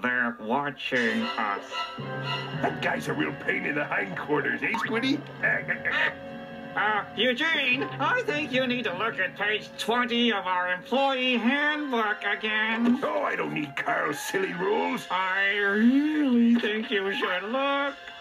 They're watching us. That guy's a real pain in the hindquarters, eh, Squiddy? Eugene, I think you need to look at page 20 of our employee handbook again. Oh, I don't need Carl's silly rules. I really think you should look.